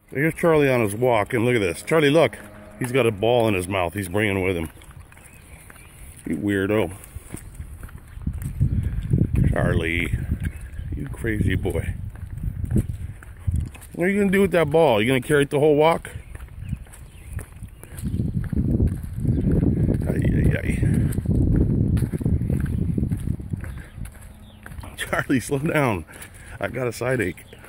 Here's Charlie on his walk, and look at this. Charlie, look. He's got a ball in his mouth he's bringing with him. You weirdo. Charlie, you crazy boy. What are you going to do with that ball? You going to carry it the whole walk? Ay, ay, ay. Charlie, slow down. I got a side ache.